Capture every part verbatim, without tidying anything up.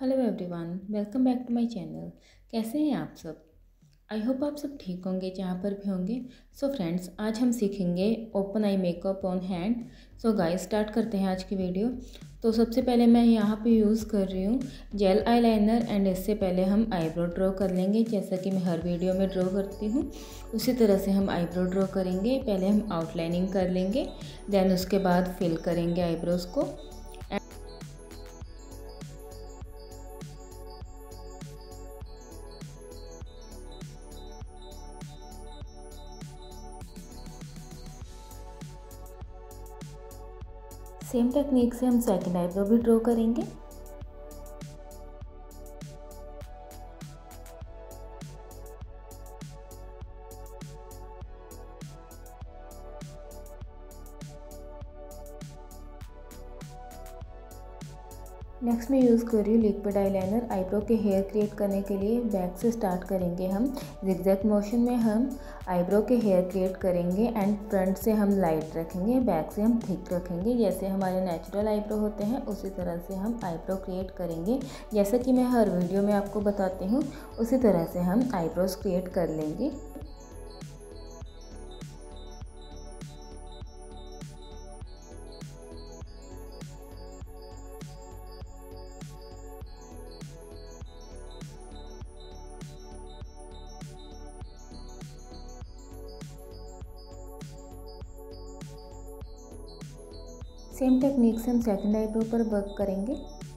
Hello everyone, welcome back to my channel. कैसे हैं आप सब? आई होप आप सब ठीक होंगे जहाँ पर भी होंगे। सो फ्रेंड्स, आज हम सीखेंगे open eye makeup on hand. So guys, start करते हैं आज की वीडियो। तो सबसे पहले मैं यहाँ पे यूज़ कर रही हूँ जेल आईलाइनर एंड इससे पहले हम आईब्रो ड्रॉ कर लेंगे। जैसा कि मैं हर वीडियो में ड्रॉ करती हूँ उसी तरह से हम आईब्रो ड्रॉ करेंगे। पहले हम आउटलाइनिंग कर लेंगे, देन उसके बाद फिल करेंगे आईब्रोज़ को। सेम टेक्निक से हम सेकंड आईब्रो भी ड्रॉ करेंगे। नेक्स्ट मैं यूज़ कर रही हूँ लिक्विड आईलाइनर। आईब्रो के हेयर क्रिएट करने के लिए बैक से स्टार्ट करेंगे हम। जिगजैग मोशन में हम आईब्रो के हेयर क्रिएट करेंगे एंड फ्रंट से हम लाइट रखेंगे, बैक से हम थिक रखेंगे। जैसे हमारे नेचुरल आईब्रो होते हैं उसी तरह से हम आईब्रो क्रिएट करेंगे। जैसा कि मैं हर वीडियो में आपको बताती हूँ उसी तरह से हम आईब्रोज क्रिएट कर लेंगे। सेम टेक्निक से हम सेकंड आईब्रो पर वर्क करेंगे।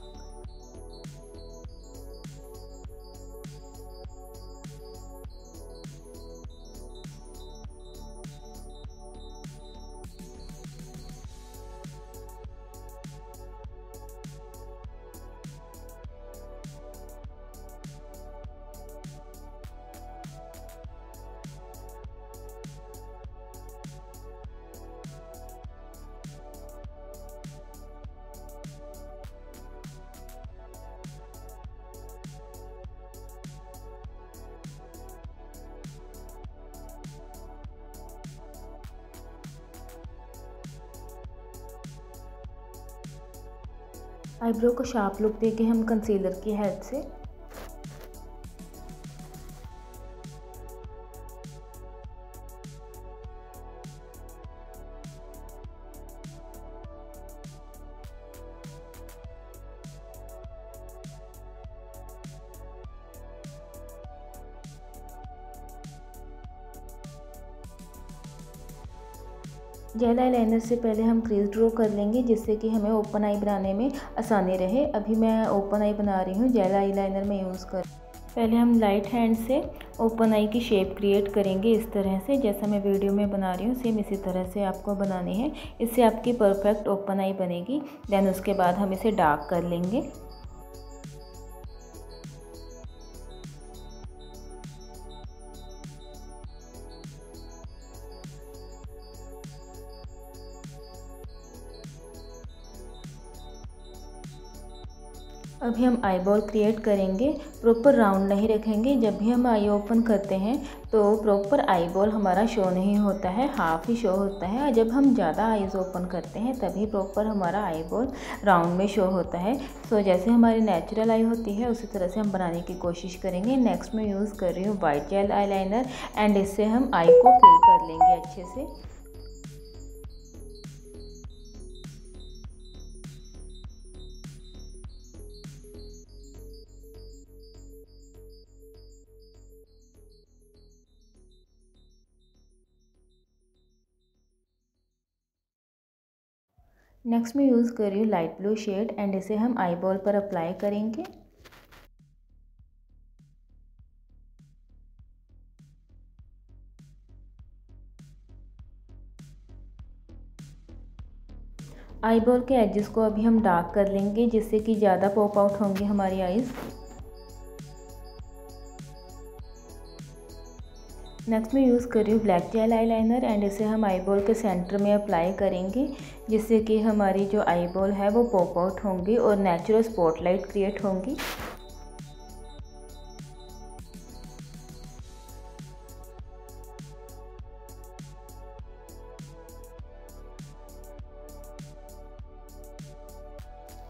आईब्रो को शार्प लुक देके हम कंसीलर की हेल्प से जेल आईलाइनर से पहले हम क्रीज ड्रॉ कर लेंगे जिससे कि हमें ओपन आई बनाने में आसानी रहे। अभी मैं ओपन आई बना रही हूँ, जेल आईलाइनर में यूज़ कर। पहले हम लाइट हैंड से ओपन आई की शेप क्रिएट करेंगे इस तरह से, जैसा मैं वीडियो में बना रही हूँ सेम इसी तरह से आपको बनानी है। इससे आपकी परफेक्ट ओपन आई बनेगी। देन उसके बाद हम इसे डार्क कर लेंगे। अभी हम आई बॉल क्रिएट करेंगे। प्रॉपर राउंड नहीं रखेंगे। जब भी हम आई ओपन करते हैं तो प्रॉपर आई बॉल हमारा शो नहीं होता है, हाफ ही शो होता है। जब हम ज़्यादा आईज ओपन करते हैं तभी प्रॉपर हमारा आई बॉल राउंड में शो होता है। सो जैसे हमारी नेचुरल आई होती है उसी तरह से हम बनाने की कोशिश करेंगे। नेक्स्ट मैं यूज़ कर रही हूँ वाइट जेल आईलाइनर एंड इससे हम आई को फिल कर लेंगे अच्छे से। नेक्स्ट मैं यूज़ कर रही हूँ लाइट ब्लू शेड एंड इसे हम आई बॉल पर अप्लाई करेंगे। आई बॉल के एजेस को अभी हम डार्क कर लेंगे जिससे कि ज़्यादा पॉप आउट होंगी हमारी आईज। नेक्स्ट मैं यूज़ कर रही हूँ ब्लैक जेल आईलाइनर एंड इसे हम आई बॉल के सेंटर में अप्लाई करेंगे जिससे कि हमारी जो आई बॉल है वो पॉप आउट होंगी और नेचुरल स्पॉटलाइट क्रिएट होंगी।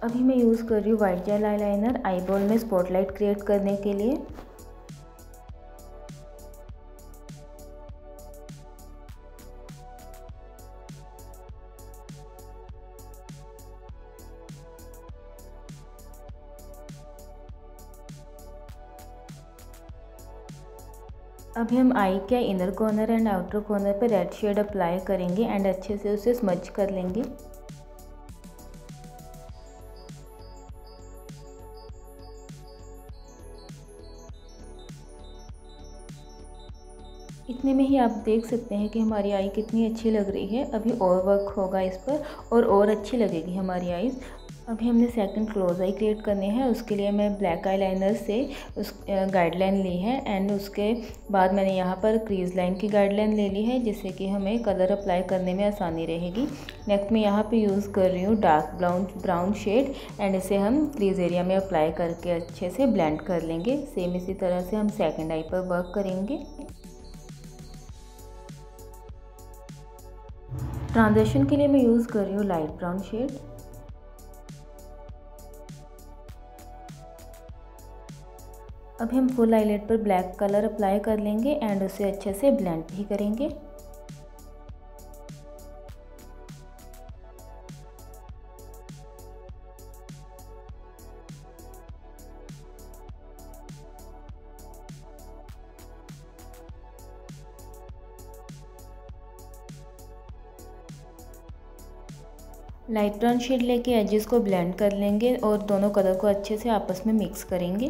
अभी मैं यूज़ कर रही हूँ वाइट जेल आईलाइनर आईबॉल में स्पॉटलाइट क्रिएट करने के लिए। अभी हम आई के inner corner and outer corner पे रेड शेड अप्लाई करेंगे एंड अच्छे से उसे स्मज कर लेंगे। इतने में ही आप देख सकते हैं कि हमारी आई कितनी अच्छी लग रही है। अभी और वर्क होगा इस पर और और अच्छी लगेगी हमारी आईज़। अभी हमने सेकंड क्लोज आई क्रिएट करने हैं। उसके लिए मैं ब्लैक आईलाइनर से उस गाइडलाइन ली है एंड उसके बाद मैंने यहाँ पर क्रीज लाइन की गाइडलाइन ले ली है, जिससे कि हमें कलर अप्लाई करने में आसानी रहेगी। नेक्स्ट मैं यहाँ पे यूज़ कर रही हूँ dark brown brown shade and इसे हम क्रीज एरिया में अप्लाई करके अच्छे से ब्लेंड कर लेंगे। सेम इसी तरह से हम सेकेंड आई पर वर्क करेंगे। ट्रांजिशन के लिए मैं यूज़ कर रही हूँ लाइट ब्राउन शेड। अभी हम फुल आईलिड पर ब्लैक कलर अप्लाई कर लेंगे एंड उसे अच्छे से ब्लेंड भी करेंगे। लाइट ब्राउन शेड लेके एजेस को ब्लेंड कर लेंगे और दोनों कलर को अच्छे से आपस में मिक्स करेंगे।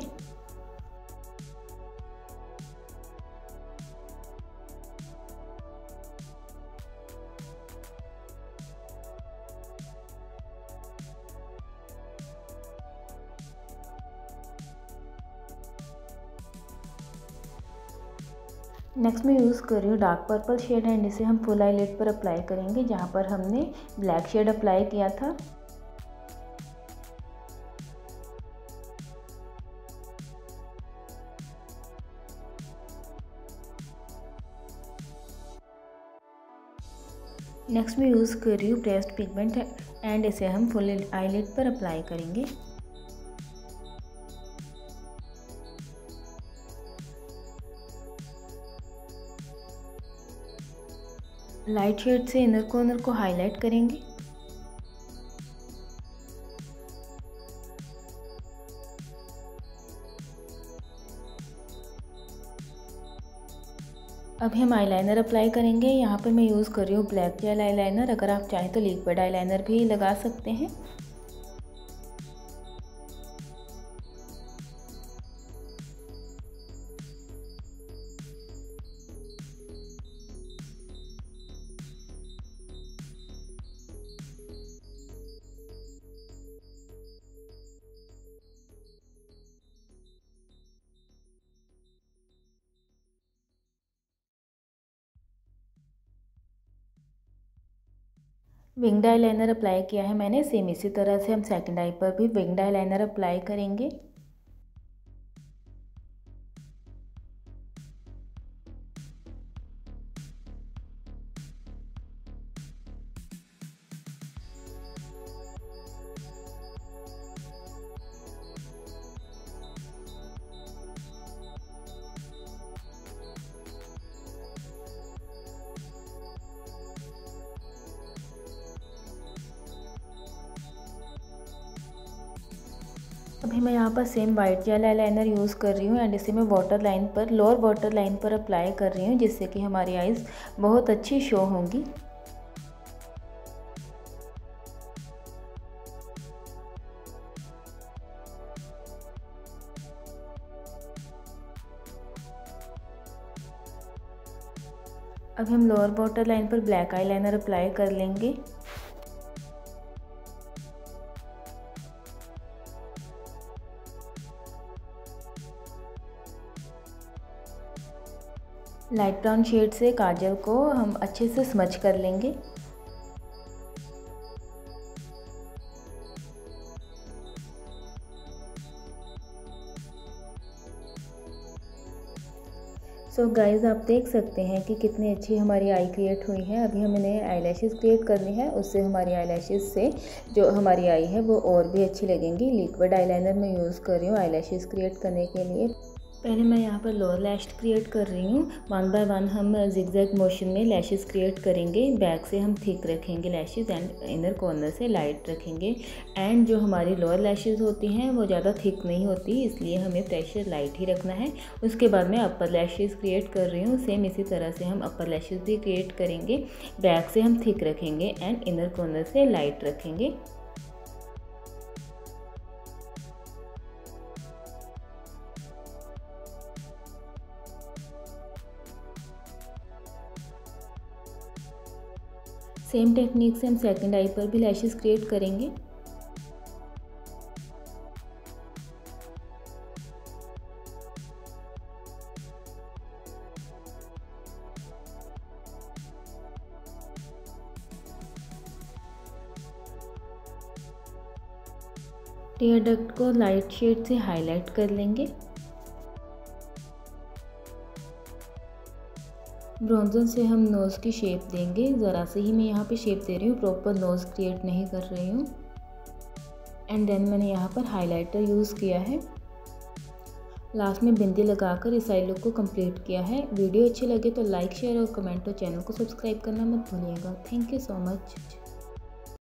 नेक्स्ट मैं यूज़ कर रही हूँ डार्क पर्पल शेड एंड इसे हम फुल आईलिड पर अप्लाई करेंगे, जहाँ पर हमने ब्लैक शेड अप्लाई किया था। नेक्स्ट मैं यूज़ कर रही हूँ प्रेस्ड पिगमेंट एंड इसे हम फुल आईलिड पर अप्लाई करेंगे। लाइट शेड से इनर कॉर्नर को हाईलाइट करेंगे। अभी हम आईलाइनर अप्लाई करेंगे। यहाँ पर मैं यूज़ कर रही हूँ ब्लैक जेल आईलाइनर। अगर आप चाहें तो लिक्विड आईलाइनर भी लगा सकते हैं। विंग्ड आईलाइनर अप्लाई किया है मैंने। सेम इसी तरह से हम सेकंड आई पर भी विंग्ड आईलाइनर अप्लाई करेंगे। अभी मैं यहाँ पर same white gel eyeliner use कर रही हूँ एंड इसे मैं वाटर लाइन पर लोअर वाटर लाइन पर अप्लाई कर रही हूँ, जिससे कि हमारी आईज़ बहुत अच्छी शो होंगी। अब हम लोअर वाटर लाइन पर ब्लैक आईलाइनर अप्लाई कर लेंगे। लाइट ब्राउन शेड से काजल को हम अच्छे से स्मच कर लेंगे। सो गाइज़ आप देख सकते हैं कि कितनी अच्छी हमारी आई क्रिएट हुई है। अभी हमें नए आई लैशेज़ क्रिएट करनी है, उससे हमारी आई लैशेज़ से जो हमारी आई है वो और भी अच्छी लगेंगी। लिक्विड आईलाइनर मैं यूज़ कर रही हूँ आई लैशेज़ क्रिएट करने के लिए। पहले मैं यहाँ पर लोअर लैश क्रिएट कर रही हूँ। वन बाय वन हम जिगजैग मोशन में लैशेज़ क्रिएट करेंगे। बैक से हम थिक रखेंगे लैशेज़ एंड इनर कॉर्नर से लाइट रखेंगे। एंड जो हमारी लोअर लैशेज़ होती हैं वो ज़्यादा थिक नहीं होती, इसलिए हमें प्रेशर लाइट ही रखना है। उसके बाद मैं अपर लैशेज़ क्रिएट कर रही हूँ। सेम इसी तरह से हम अपर लैशेज़ भी क्रिएट करेंगे। बैक से हम थिक रखेंगे एंड इनर कॉर्नर से लाइट रखेंगे। सेम टेक्निक से हम सेकंड आई पर भी लैशेज़ क्रिएट करेंगे। टेयर डक्ट को लाइट शेड से हाईलाइट कर लेंगे। ब्रोंजर से हम नोज़ की शेप देंगे। ज़रा से ही मैं यहाँ पे शेप दे रही हूँ, प्रॉपर नोज़ क्रिएट नहीं कर रही हूँ। एंड देन मैंने यहाँ पर हाइलाइटर यूज़ किया है। लास्ट में बिंदी लगाकर इस आई लुक को कंप्लीट किया है। वीडियो अच्छी लगे तो लाइक शेयर और कमेंट और चैनल को सब्सक्राइब करना मत भूलिएगा। Thank you so much.